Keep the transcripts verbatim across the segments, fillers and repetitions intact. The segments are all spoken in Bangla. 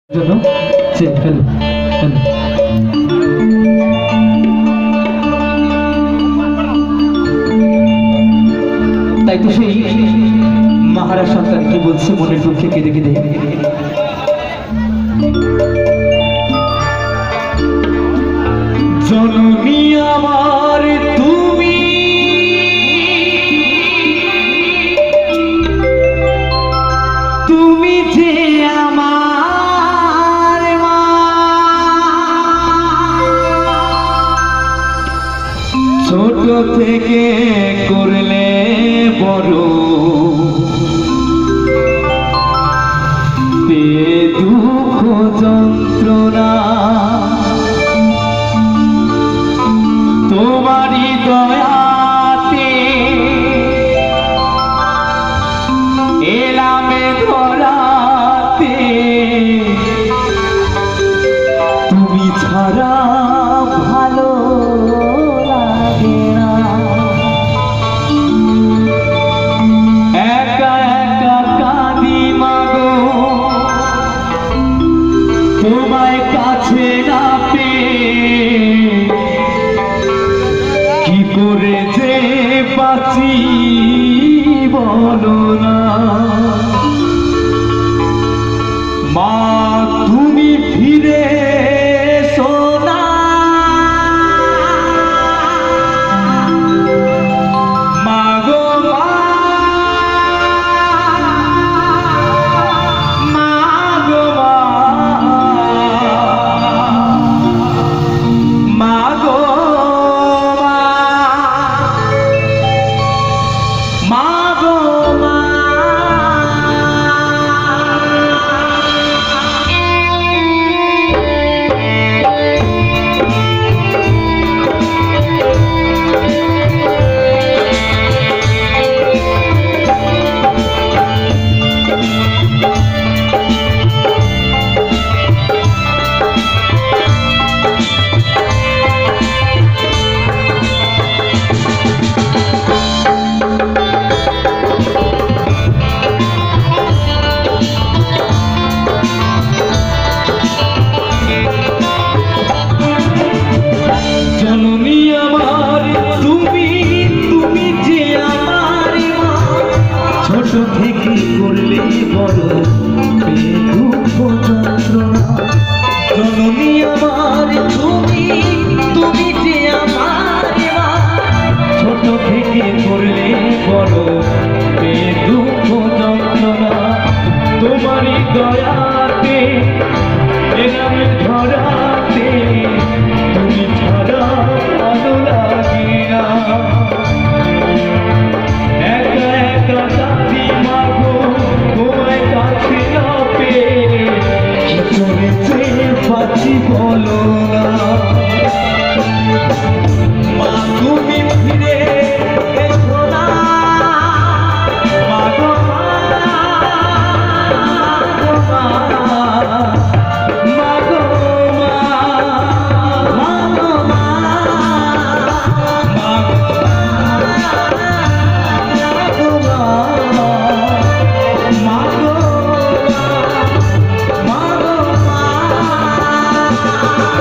জন্য যে হ্যালো হ্যালো তাই তো সেই মহারাজ সন্তান কি বলছে মনের দুঃখে কেঁদে কেঁদে, জননী আমার তুমি তুমি যে আমার মা, ছোট থেকে করলে বড়, পেয়ে দুঃখ যন্ত্রণা তোমারই দয়াতে এলামে ধরাতে, তুমি ছাড়া ভালো লাগে না, একা একা কাঁদি মাগো তোমায় কাছে না পেয়ে, কি করে যে বাঁচি বলো না। মা তুমি ফিরে এসো না, মা গো মা, মা গো মা, মা গো থেকে করলে বড়, পেয়ে দুঃখ যন্ত্রণা, জননী আমার তুমি তুমি যে আমার মা, ছোট থেকে করলে বড়, পেয়ে দুঃখ যন্ত্রণা তোমারই দয়াতে এলামে ধরাতে, তুমি ছাড়া ভালো লাগে না, একা একা কাঁদি মাগো তোমায় কাছে না পেয়ে, কি করে যে বাঁচি বলো না। মা তুমি ফিরে এসো না, মা গো মা, মা গো মা, মা গো মা, মা গো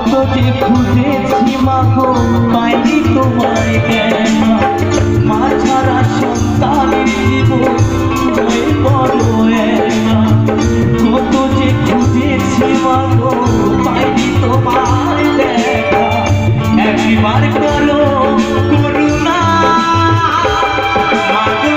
কত যে খুঁজেছি মাগো পাইনি তোমায় দেখা, মা ছাড়া সন্তানের জীবন হয়ে বড় একা। কত যে খুঁজেছি মাগো পাইনি তোমায় দেখা, একবার করো করুণা মাগো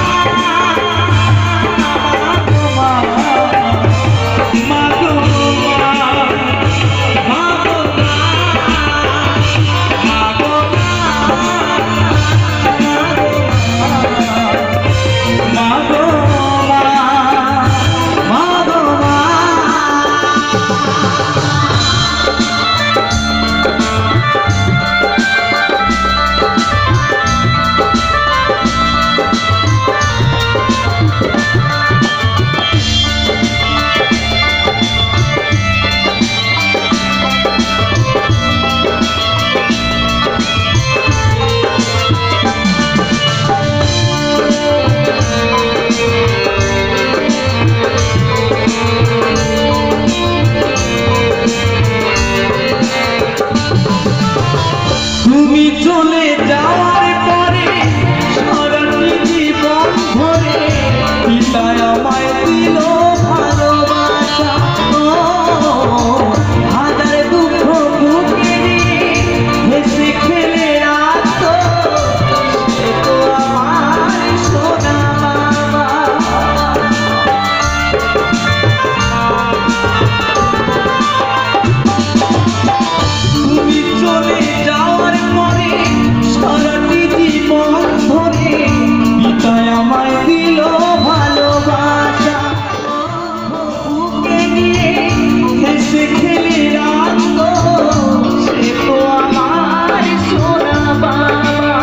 তুমি চলে যাওয়ার পরে সারাটি জীবন ভরে পিতায় আমায় দিল ভালোবাসা, হাজার দুঃখ বুকে নিয়ে হেসে খেলে রাখতো সে তো আমার সোনা বাবা। তুমি চলে যাওয়ার পরে সারাটি জীবন ধরে পিতায় আমায় দিল ভালোবাসা, বুকে নিয়ে হেসে খেলে রাখতো সে তো আমার সোনা বাবা।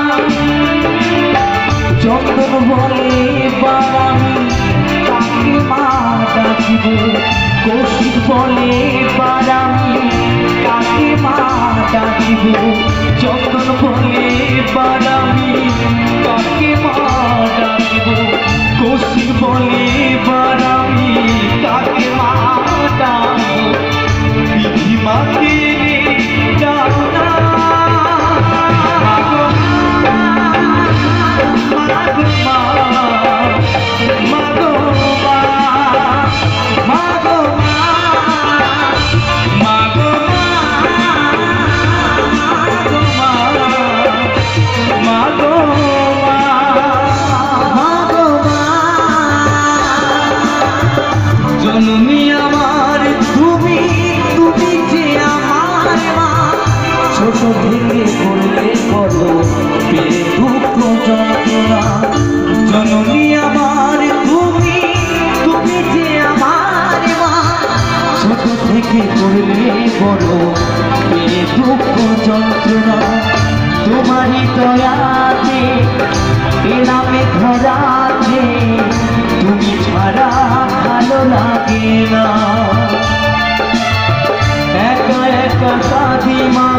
চন্দন বলে এবার আমি তাকে মা ডাকিব, কৌশিক বলে এবার আমি তাকে মা ডাকিব, চন্দন বলে এবার আমি তাকে মা ডাকিব, কৌশিক বলে এবার আমি তাকে মা ডাকিব। বিধি মাকে যাও না মাগো মা, মাগো মা, মাগো মা, মাগো মা, মাগো মা, মাগো মা। জননী আমার তুমি, তুমি যে আমার মা, ছোট থেকে করলে বলো পেয়ে দুঃখ যন্ত্রণা। জননী আমার তুমি, তুমি যে আমার মা, ছোট থেকে করলে বলো পেয়ে দুঃখ যন্ত্রণা। তোমারই দয়াতে এ নামে ধরাতে তুমি ছাড়া ভালো লাগে না, একা একা কাঁদি মা।